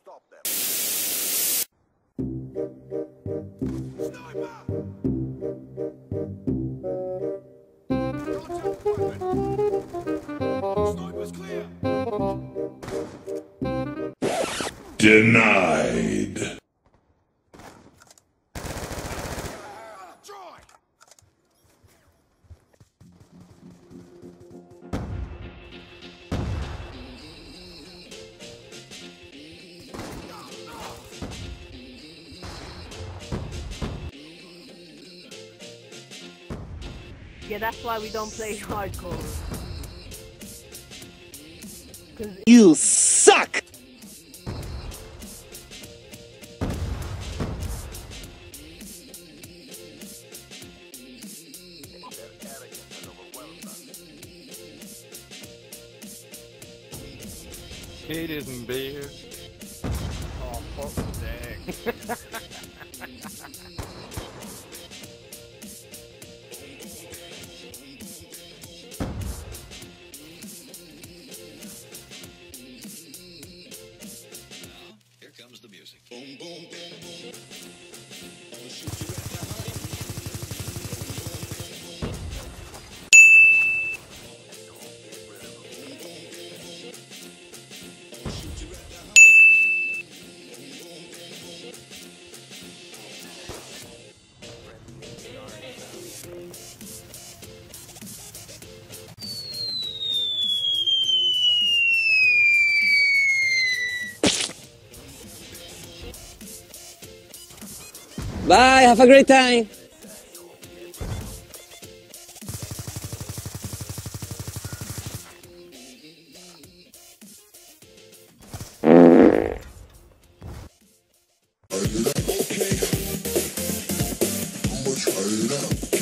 stop them. Sniper's clear. Denied. Try. Yeah, that's why we don't play hardcore. You suck! It isn't beer. Oh, fuck, dang. Here comes the music. Boom, boom, boom, boom. I'll shoot you at the height. Boom, boom, boom, boom. I'll shoot you at the height. Boom, boom, boom, boom. Bye, have a great time! Okay. How much higher?